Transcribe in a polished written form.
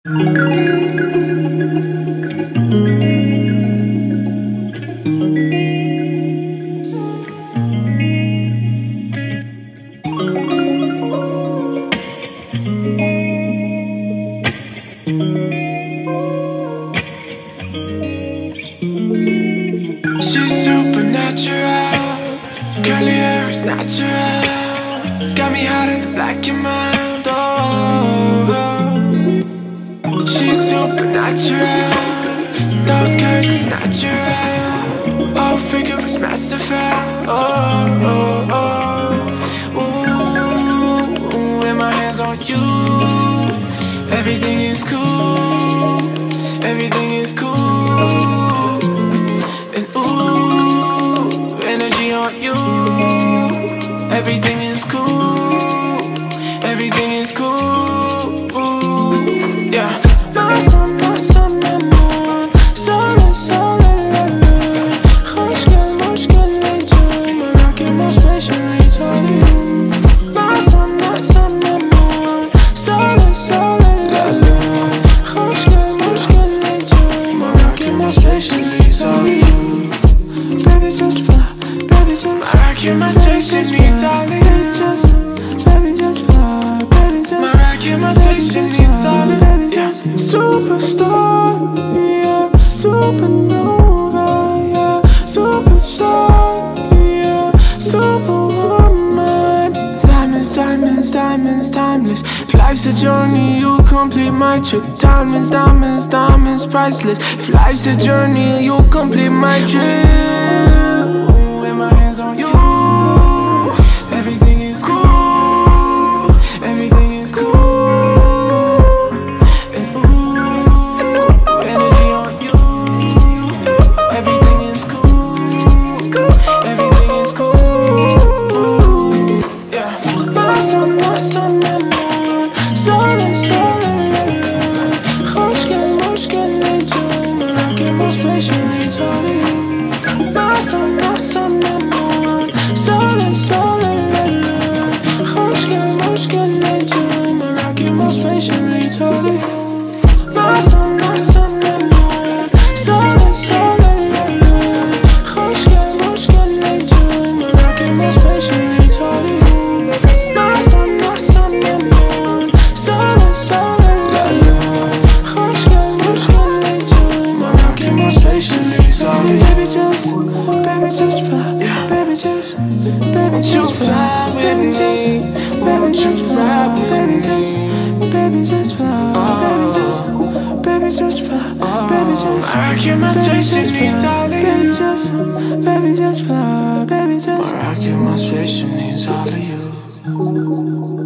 She's supernatural, curly hair is natural, got me hot in the back of my mind. Oh, she's supernatural, those curves is natural, whole figure is masterful. Ooh, and my hands on you, everything is cool, everything is cool. Everything is cool, everything is cool, yeah. My sun, my moon, soleil, soleil, la lune. خوشگل مشکل نیجون من که مشبشن ریتالی. My sun, my moon, soleil, soleil, la lune. خوشگل مشکل نیجون من که مشبشن ریتالی. Baby just fly, baby just fly. I rock my station Italy. Baby just fly, baby just my rock my station Italy. Yeah, superstar, yeah, supernova, yeah, superstar, yeah, superwoman. Diamonds, diamonds, diamonds, timeless. If life's a journey, you complete my trip. Diamonds, diamonds, diamonds, priceless. If life's a journey, you complete my trip. With my hands on you, everything is cool, everything is cool. And ooh, energy on you, everything is cool, everything is cool. Yeah, my sun, my moon, soleil, soleil, la lune. خوشگل مشکل نیجون من که مشبشن ریتالی. My sun, my moon, soleil, soleil, la lune. خوشگل مشکل نیجون من که مشبشن ریتالی. My sun, moon, soleil, soleil, la lune. خوشگل مشکل نیجون من که مشبشن ریتالی. My sun, moon, soleil, soleil, la lune. خوشگل مشکل نیجون من که مشبشن ریتالی. Baby just fly, yeah. Baby just fly, baby just fly, baby just fly, baby just fly, baby just. I rock my station Italy. Baby just fly, baby just. I rock my station Italy.